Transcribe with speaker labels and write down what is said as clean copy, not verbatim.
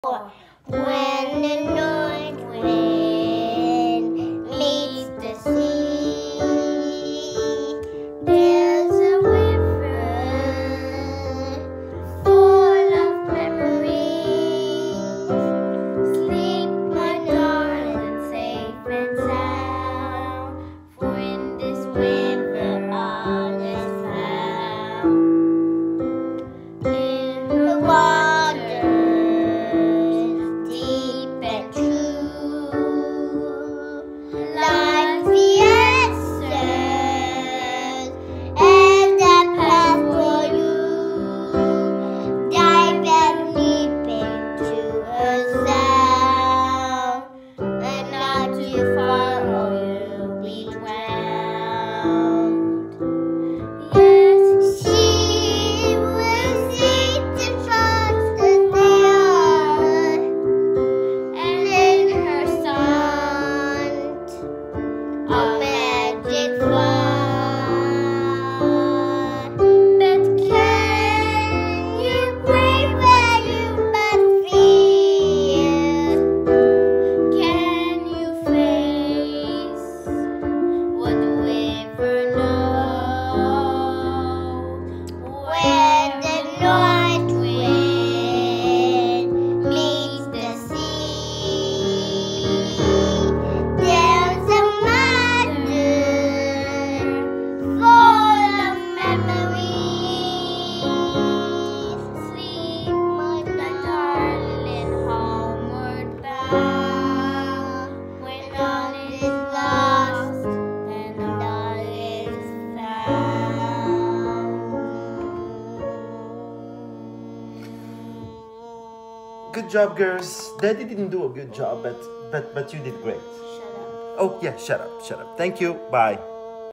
Speaker 1: When the north wind meets the sea, there's a river full of memories. Sleep, my darling, safe and sound, for in this river all is found. In the water deep and true, lies the answers and the path for you. Dive and leap into her sound, and not too far or you'll be drowned. Yes, she will see the trust that they are, and in her song a magic fun. But can you brave where you must fear? Can you face what the river knows? When the north wind meets the sea, there's a mother full of memories. Sleep, my darling, homeward bound, when all is lost and all is found.
Speaker 2: Good job, girls. Daddy didn't do a good job, but you did great.
Speaker 1: Shut up.
Speaker 2: Oh, yeah, shut up. Thank you. Bye.